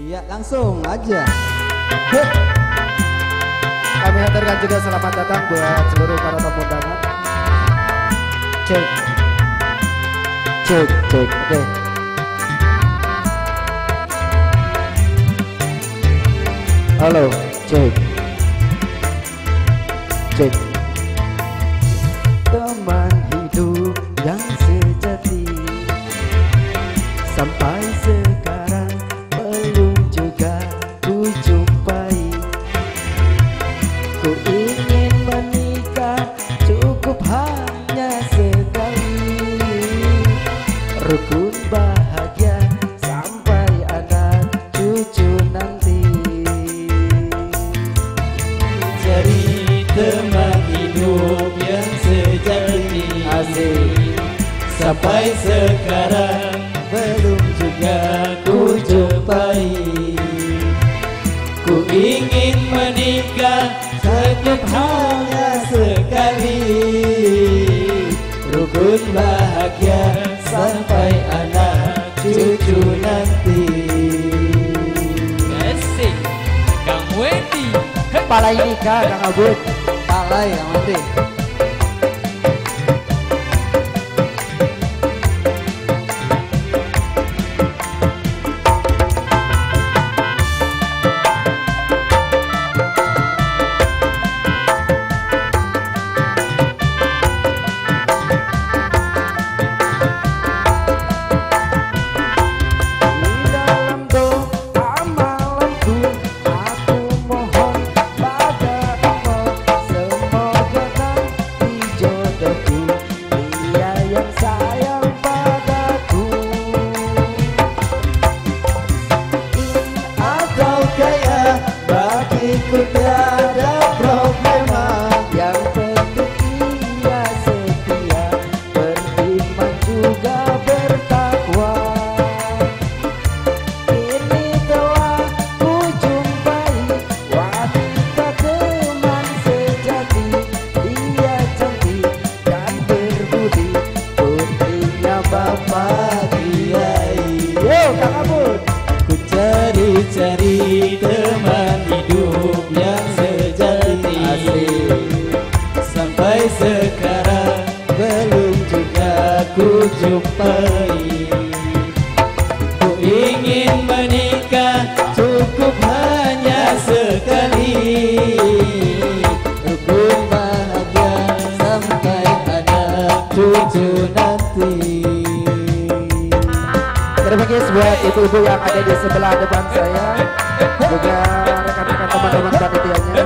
Iya, langsung aja. Kami haturkan juga selamat datang buat seluruh para tamu undangan. Cek. Cek, cek. Oke. Halo, cek. Cek. Teman hidup yang sejati sampai sekarang belum juga ku jumpai. Ku ingin menikah cukup hanya sekali, rukun bahagia sampai anak cucu nanti. Cari teman hidup yang sejati, Asik. sampai sekarang belum juga ku jumpai. Ku ingin menikah cukup hanya sekali, rukun bahagia sampai anak cucu nanti. Asik, Kang Wendy. Palai nikah Kang Abud. Palai yang nanti. Bagiku tiada problema, Yang penting ia setia, beriman juga bertakwa. Ini telah ku jumpai wanita teman sejati. Dia cantik dan berbudi, putrinya bapak kiai. Yo Kang Abud. ku cari-cari teman hidup yang sejati. Sampai sekarang belum juga ku jumpai. Ku ingin menikah cukup hanya sekali, rukun bahagia sampai anak cucu nanti. Terima kasih buat ibu-ibu yang ada di sebelah depan saya, juga rekan-rekan teman-teman panitianya.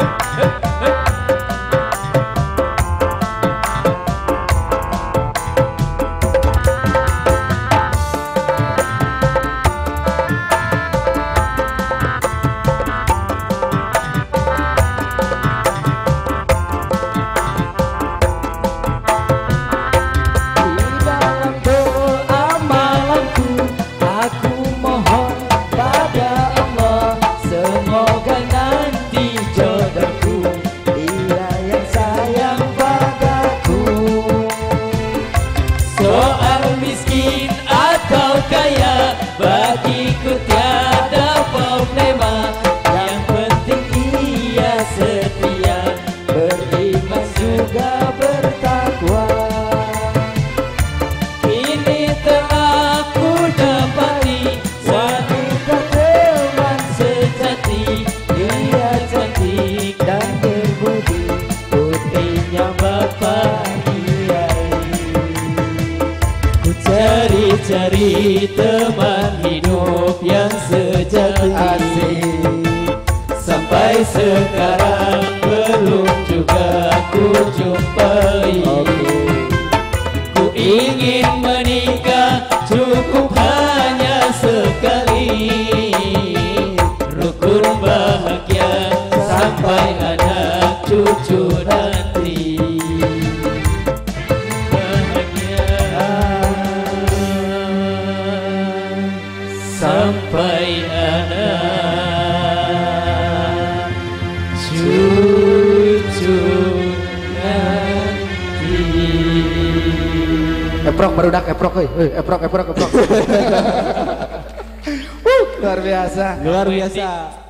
Bagiku tiada problema, yang penting ia setia, beriman juga bertakwa. Kini telah ku dapati wanita teman sejati. Dia cantik dan berbudi, putrinya bapak kiai. Ku cari-cari teman hidup yang sejati. Sampai sekarang belum juga ku jumpai. Ku ingin menikah cukup hanya sekali, rukun bahagia sampai anak cucu nanti. Sampai anak cucu nanti. Eprok baru dak eprok, eprok. Luar biasa. Luar biasa.